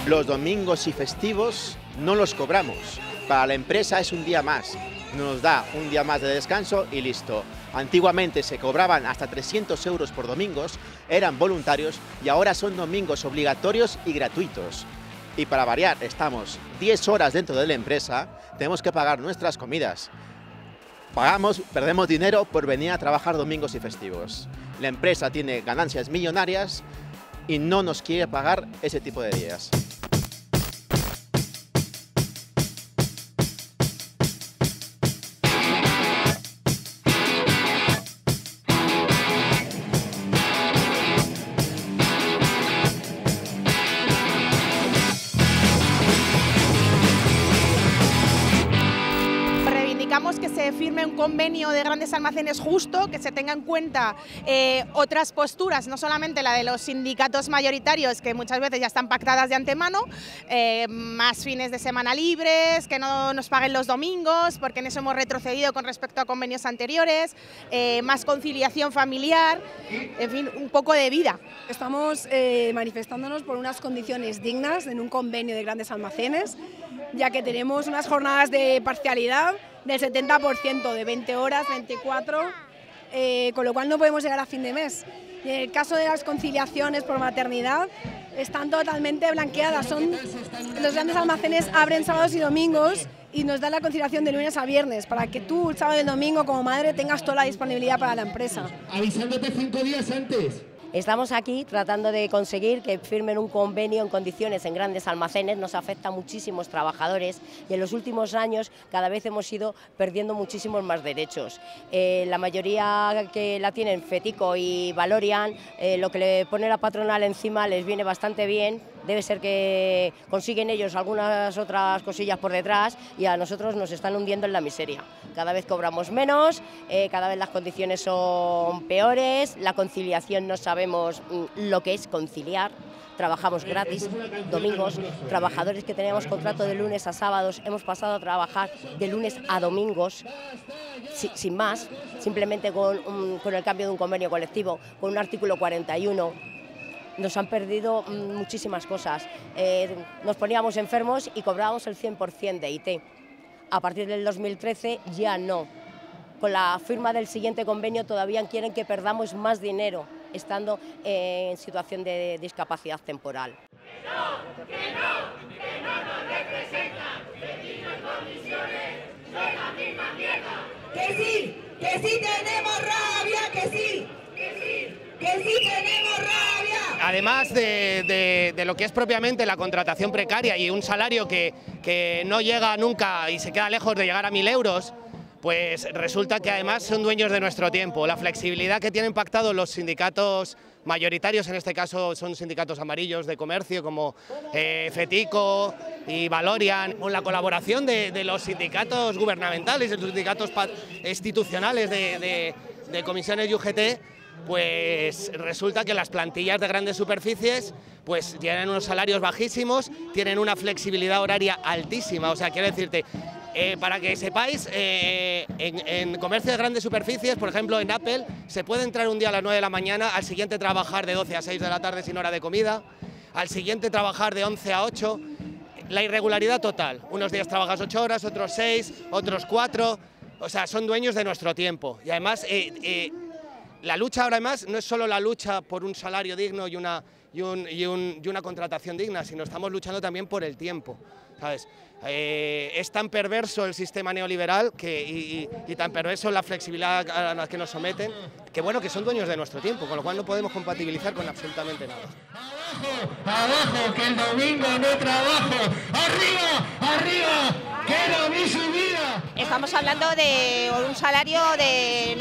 Los domingos y festivos no los cobramos. Para la empresa es un día más. Nos da un día más de descanso y listo. Antiguamente se cobraban hasta 300 euros por domingos, eran voluntarios y ahora son domingos obligatorios y gratuitos. Y para variar, estamos 10 horas dentro de la empresa, tenemos que pagar nuestras comidas. Perdemos dinero por venir a trabajar domingos y festivos. La empresa tiene ganancias millonarias y no nos quiere pagar ese tipo de días. Que se firme un convenio de grandes almacenes justo, que se tenga en cuenta otras posturas, no solamente la de los sindicatos mayoritarios, que muchas veces ya están pactadas de antemano, más fines de semana libres, que no nos paguen los domingos, porque en eso hemos retrocedido con respecto a convenios anteriores, más conciliación familiar, en fin, un poco de vida. Estamos manifestándonos por unas condiciones dignas en un convenio de grandes almacenes, ya que tenemos unas jornadas de parcialidad del 70%, de 20 horas, 24, con lo cual no podemos llegar a fin de mes. Y en el caso de las conciliaciones por maternidad, están totalmente blanqueadas. Los grandes almacenes abren sábados y domingos y nos dan la conciliación de lunes a viernes, para que tú, el sábado y el domingo, como madre, tengas toda la disponibilidad para la empresa. Avisándote 5 días antes. Estamos aquí tratando de conseguir que firmen un convenio en condiciones en grandes almacenes. Nos afecta a muchísimos trabajadores y en los últimos años cada vez hemos ido perdiendo muchísimos más derechos. La mayoría que la tienen, Fetico y Valorian, lo que le pone la patronal encima les viene bastante bien. Debe ser que consiguen ellos algunas otras cosillas por detrás y a nosotros nos están hundiendo en la miseria. Cada vez cobramos menos, cada vez las condiciones son peores, la conciliación no sabemos lo que es conciliar. Trabajamos gratis, domingos, trabajadores que teníamos contrato de lunes a sábados, hemos pasado a trabajar de lunes a domingos, sin más, simplemente con el cambio de un convenio colectivo, con un artículo 41. Nos han perdido muchísimas cosas. Nos poníamos enfermos y cobrábamos el 100% de IT. A partir del 2013 ya no. Con la firma del siguiente convenio todavía quieren que perdamos más dinero estando en situación de discapacidad temporal. Que no nos representan, que digan condiciones, son la misma mierda. Que sí tenemos rabia, que sí tenemos rabia. Además de lo que es propiamente la contratación precaria y un salario que no llega nunca y se queda lejos de llegar a 1.000 euros, pues resulta que además son dueños de nuestro tiempo. La flexibilidad que tienen pactado los sindicatos mayoritarios, en este caso son sindicatos amarillos de comercio como Fetico y Valorian, con la colaboración de los sindicatos gubernamentales, de los sindicatos institucionales de comisiones y UGT, pues resulta que las plantillas de grandes superficies pues tienen unos salarios bajísimos, tienen una flexibilidad horaria altísima. O sea, quiero decirte, para que sepáis, en comercio de grandes superficies, por ejemplo en Apple, se puede entrar un día a las 9 de la mañana, al siguiente trabajar de 12 a 6 de la tarde sin hora de comida, al siguiente trabajar de 11 a 8, la irregularidad total. Unos días trabajas 8 horas, otros 6, otros 4, o sea, son dueños de nuestro tiempo. Y además, la lucha ahora más no es solo la lucha por un salario digno y una contratación digna, sino estamos luchando también por el tiempo, ¿sabes? Es tan perverso el sistema neoliberal y tan perverso la flexibilidad a la que nos someten, que bueno, que son dueños de nuestro tiempo, con lo cual no podemos compatibilizar con absolutamente nada. Abajo, que el domingo no trabajo. Arriba, quiero mi subida. Estamos hablando de un salario de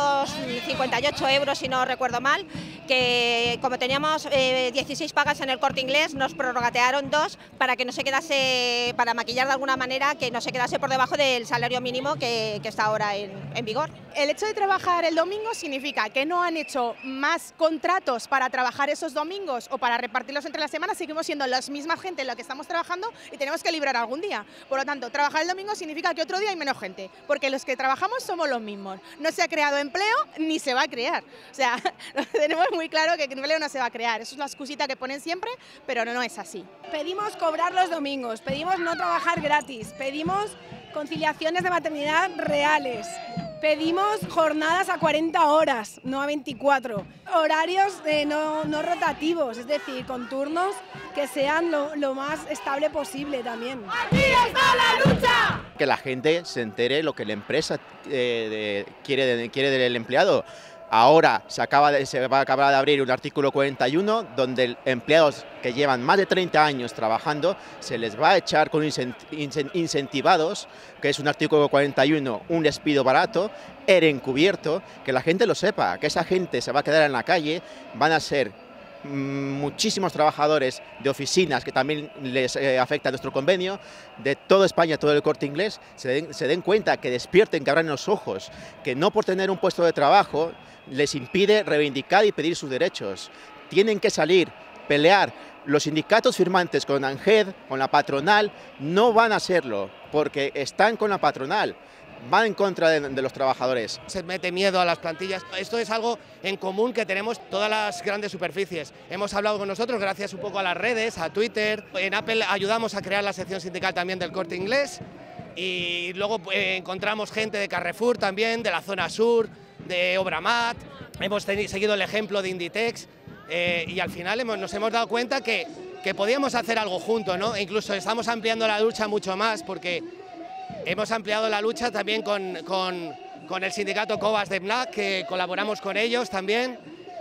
958 euros, si no recuerdo mal, que como teníamos 16 pagas en el Corte Inglés, nos prorrogatearon 2 para que no se quedase, para maquillar de alguna manera, que no se quedase por debajo del salario mínimo que está ahora en vigor. El hecho de trabajar el domingo significa que no han hecho más contratos para trabajar esos domingos o para repartirlos entre las semanas, seguimos siendo la misma gente en la que estamos trabajando y tenemos que librar algún día. Por lo tanto, trabajar el domingo significa que otro día hay menos gente, porque los que trabajamos somos los mismos. No se ha creado empleo ni se va a crear. O sea, tenemos muy claro que empleo no se va a crear. Eso es la excusita que ponen siempre, pero no es así. Pedimos cobrar los domingos, pedimos no trabajar gratis, pedimos conciliaciones de maternidad reales, pedimos jornadas a 40 horas, no a 24, horarios no rotativos, es decir, con turnos que sean lo más estable posible también. ¡Aquí está la lucha! Que la gente se entere lo que la empresa quiere del empleado. Ahora se va a acabar de abrir un artículo 41 donde empleados que llevan más de 30 años trabajando se les va a echar con incentivados, que es un artículo 41, un despido barato, ERE encubierto, que la gente lo sepa, que esa gente se va a quedar en la calle, van a ser muchísimos trabajadores de oficinas que también les afecta a nuestro convenio, de toda España, todo el Corte Inglés, se den cuenta, que despierten, que abran los ojos, que no por tener un puesto de trabajo les impide reivindicar y pedir sus derechos. Tienen que salir, pelear. Los sindicatos firmantes con ANGED, con la patronal, no van a hacerlo, porque están con la patronal. Van en contra de los trabajadores. Se mete miedo a las plantillas. Esto es algo en común que tenemos todas las grandes superficies. Hemos hablado con nosotros gracias un poco a las redes, a Twitter. En Apple ayudamos a crear la sección sindical también del Corte Inglés. Y luego encontramos gente de Carrefour también, de la zona sur, de Obramat. Hemos seguido el ejemplo de Inditex. Y al final nos hemos dado cuenta que podíamos hacer algo juntos, ¿no? E incluso estamos ampliando la lucha mucho más, porque hemos ampliado la lucha también con el sindicato Cobas de BNAC, que colaboramos con ellos también,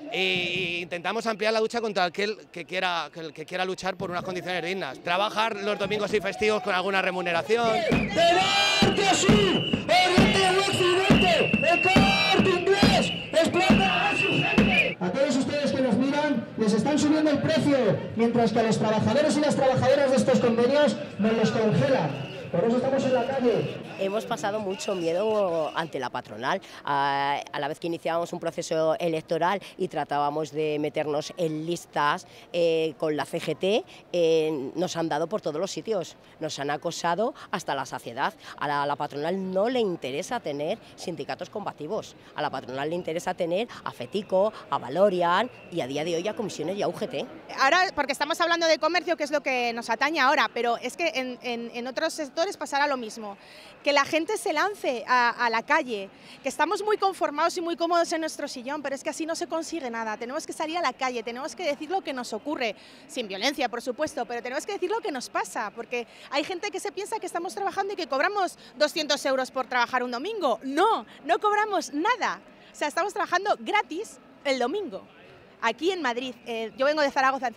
e intentamos ampliar la lucha contra aquel que quiera luchar por unas condiciones dignas. Trabajar los domingos y festivos con alguna remuneración. ¡De norte a sur! ¡Oriente a occidente! ¡El Corte Inglés explota a su gente! A todos ustedes que nos miran, les están subiendo el precio, mientras que a los trabajadores y las trabajadoras de estos convenios nos los congelan. Por eso estamos en la calle. Hemos pasado mucho miedo ante la patronal, a la vez que iniciábamos un proceso electoral y tratábamos de meternos en listas con la CGT, nos han dado por todos los sitios, nos han acosado hasta la saciedad. A la patronal no le interesa tener sindicatos combativos, a la patronal le interesa tener a FETICO, a Valorian y a día de hoy a comisiones y a UGT. Ahora, porque estamos hablando de comercio, que es lo que nos atañe ahora, pero es que en otros sectores pasará lo mismo, que la gente se lance a la calle, que estamos muy conformados y muy cómodos en nuestro sillón, pero es que así no se consigue nada. Tenemos que salir a la calle, tenemos que decir lo que nos ocurre, sin violencia por supuesto, pero tenemos que decir lo que nos pasa, porque hay gente que se piensa que estamos trabajando y que cobramos 200 euros por trabajar un domingo. No cobramos nada, o sea, estamos trabajando gratis el domingo. Aquí en Madrid, yo vengo de Zaragoza,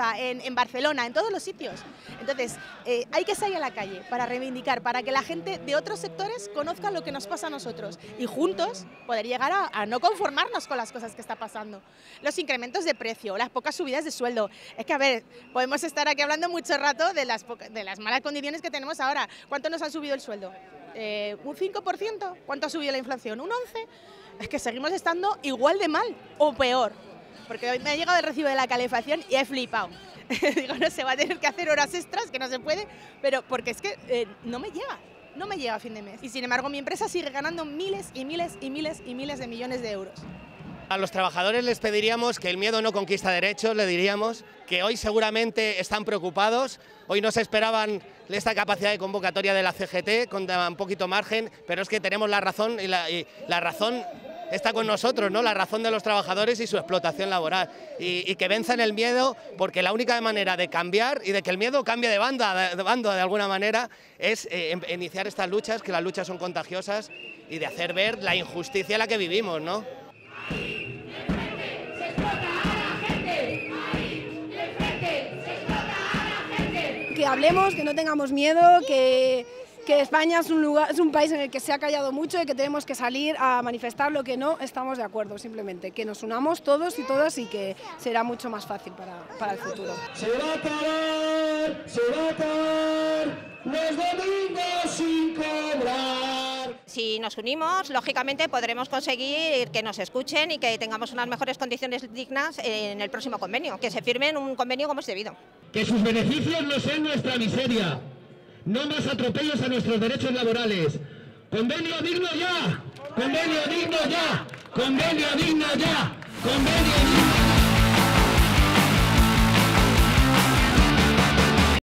en Barcelona, en todos los sitios. Entonces, hay que salir a la calle para reivindicar, para que la gente de otros sectores conozca lo que nos pasa a nosotros y juntos poder llegar a no conformarnos con las cosas que está pasando. Los incrementos de precio, las pocas subidas de sueldo. Es que, a ver, podemos estar aquí hablando mucho rato de las malas condiciones que tenemos ahora. ¿Cuánto nos han subido el sueldo? ¿Un 5%? ¿Cuánto ha subido la inflación? ¿Un 11%? Es que seguimos estando igual de mal o peor. Porque hoy me ha llegado el recibo de la calefacción y he flipado. Digo, no se va a tener que hacer horas extras, que no se puede, pero porque es que no me llega a fin de mes. Y sin embargo mi empresa sigue ganando miles y miles y miles y miles de millones de euros. A los trabajadores les pediríamos que el miedo no conquista derechos, le diríamos que hoy seguramente están preocupados, hoy no se esperaban esta capacidad de convocatoria de la CGT con un poquito margen, pero es que tenemos la razón y la razón está con nosotros, ¿no? La razón de los trabajadores y su explotación laboral. Y que venzan el miedo, porque la única manera de cambiar y de que el miedo cambie de bando de alguna manera es iniciar estas luchas, que las luchas son contagiosas, y de hacer ver la injusticia en la que vivimos, ¿no? Que hablemos, que no tengamos miedo, que España es un país en el que se ha callado mucho y que tenemos que salir a manifestar lo que no estamos de acuerdo, simplemente. Que nos unamos todos y todas y que será mucho más fácil para el futuro. Se va a acabar los domingos sin cobrar. Si nos unimos, lógicamente podremos conseguir que nos escuchen y que tengamos unas mmejores condiciones dignas en el próximo convenio, que se firme un convenio como es debido. Que sus beneficios no sean nuestra miseria. No más atropellos a nuestros derechos laborales. ¡Convenio digno ya! ¡Convenio digno ya! ¡Convenio digno ya! ¡Convenio digno ya!